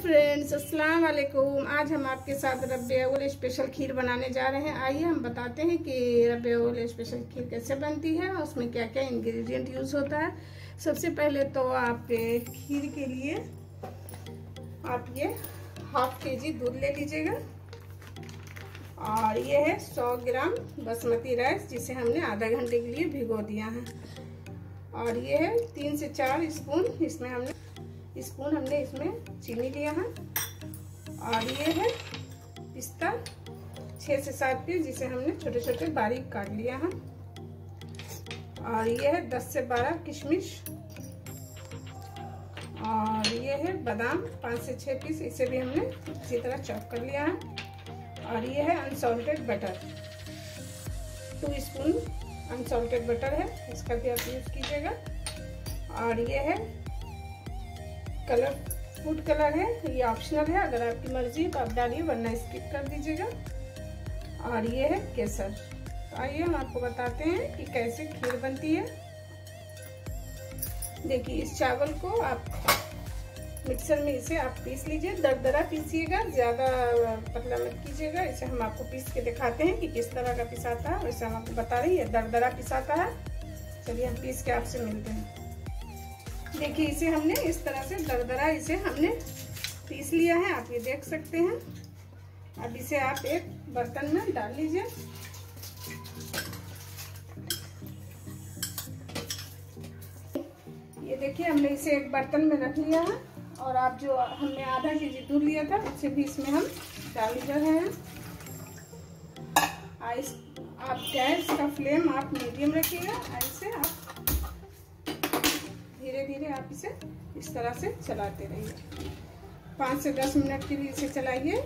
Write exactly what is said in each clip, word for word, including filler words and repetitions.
Friends, अस्सलाम वालेकुम। आज हम आपके साथ रब्बे अव्वल स्पेशल खीर बनाने जा रहे हैं। आइए हम बताते हैं कि रब्बे अव्वल स्पेशल खीर कैसे बनती है और उसमें क्या क्या इंग्रेडिएंट यूज़ होता है। सबसे पहले तो आप खीर के लिए आप ये हाफ के जी दूध ले लीजिएगा और ये है सौ ग्राम बासमती राइस जिसे हमने आधा घंटे के लिए भिगो दिया है। और ये है तीन से चार स्पून इसमें हमने स्पून हमने इसमें चीनी लिया है। और ये है पिस्ता छः से सात पीस जिसे हमने छोटे छोटे बारीक काट लिया है। और ये है दस से बारह किशमिश। और ये है बादाम पाँच से छः पीस, इसे भी हमने इसी तरह चॉप कर लिया है। और ये है unsalted butter, two spoon unsalted butter है, इसका भी आप यूज़ कीजिएगा। और ये है कलर, फूड कलर है, ये ऑप्शनल है, अगर आपकी मर्जी तो आप डालिए वरना स्किप कर दीजिएगा। और ये है केसर। तो आइए हम आपको बताते हैं कि कैसे खीर बनती है। देखिए, इस चावल को आप मिक्सर में इसे आप पीस लीजिए, दरदरा पीसिएगा, ज़्यादा पतला मत कीजिएगा। इसे हम आपको पीस के दिखाते हैं कि किस तरह का पिसाता है। वैसे हम आपको बता रही है दरदरा पिसाता है। चलिए हम पीस के आपसे मिलते हैं। देखिए, इसे हमने इस तरह से दरदरा इसे हमने पीस लिया है, आप ये देख सकते हैं। अब इसे आप एक बर्तन में डाल लीजिए। ये देखिए, हमने इसे एक बर्तन में रख लिया है। और आप जो हमने आधा के जी दूध लिया था उसे भी इसमें हम डाल रहे हैं। आइस आप गैस का फ्लेम आप मीडियम रखिएगा। ऐसे आप धीरे धीरे आप इसे इस तरह से चलाते रहिए। पाँच से दस मिनट के लिए इसे चलाइए।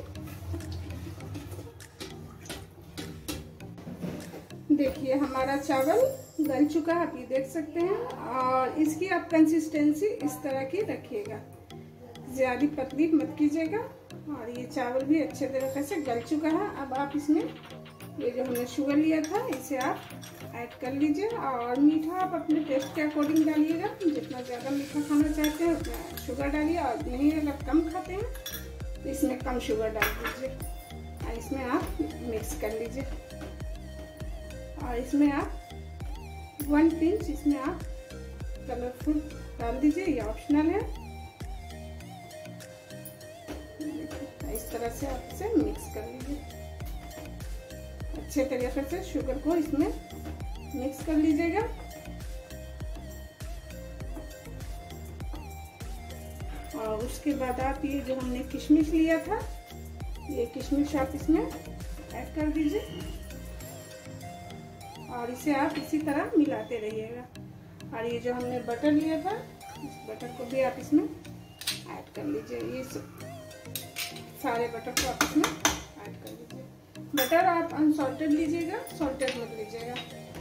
देखिए, हमारा चावल गल चुका है, आप ये देख सकते हैं। और इसकी आप कंसिस्टेंसी इस तरह की रखिएगा, ज़्यादा पतली मत कीजिएगा। और ये चावल भी अच्छे तरीके से गल चुका है। अब आप इसमें ये जो हमने शुगर लिया था इसे आप ऐड कर लीजिए। और मीठा आप अपने टेस्ट के अकॉर्डिंग डालिएगा, जितना ज़्यादा मीठा खाना चाहते हैं उतना शुगर डालिए। और नहीं, अगर कम खाते हैं तो इसमें कम शुगर डाल दीजिए। और इसमें आप मिक्स कर लीजिए। और इसमें आप वन पिंच इसमें आप कलरफुल डाल दीजिए, ये ऑप्शनल है। इस तरह से आप इसे मिक्स कर लीजिए। अच्छे तरीके से शुगर को इसमें मिक्स कर लीजिएगा। और उसके बाद आप ये जो हमने किशमिश लिया था, ये किशमिश आप इसमें ऐड कर दीजिए। और इसे आप इसी तरह मिलाते रहिएगा। और ये जो हमने बटर लिया था, इस बटर को भी आप इसमें ऐड कर लीजिए। ये सारे बटर को आप इसमें ऐड कर लीजिए। बटर आप अनसॉल्टेड लीजिएगा, सॉल्टेड मत लीजिएगा।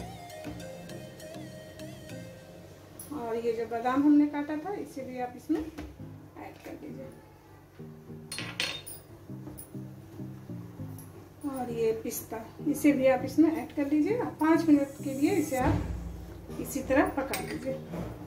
और ये जो बादाम हमने काटा था इसे भी आप इसमें ऐड कर दीजिए। और ये पिस्ता, इसे भी आप इसमें ऐड कर लीजिए। पाँच मिनट के लिए इसे आप इसी तरह पका लीजिए।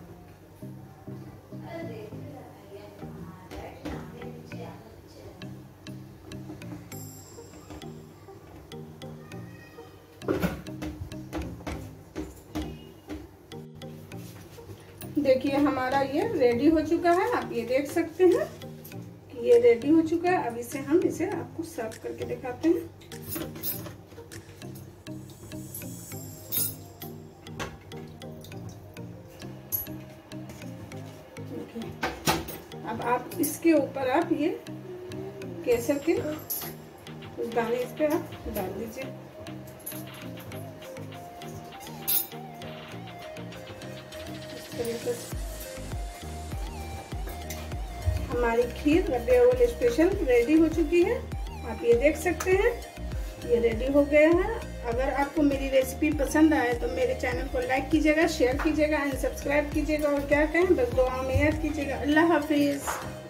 देखिए, हमारा ये रेडी हो चुका है, आप ये देख सकते हैं कि ये रेडी हो चुका है। अब इसे हम इसे आपको सर्व करके दिखाते हैं। अब आप इसके ऊपर आप ये केसर के कुछ दाने इस पे आप डाल दीजिए। हमारी खीर रब्बे अव्वल स्पेशल रेडी हो चुकी है, आप ये देख सकते हैं ये रेडी हो गया है। अगर आपको मेरी रेसिपी पसंद आए तो मेरे चैनल को लाइक कीजिएगा, शेयर कीजिएगा एंड सब्सक्राइब कीजिएगा। और क्या कहें, बस दुआ में याद कीजिएगा। अल्लाह हाफिज।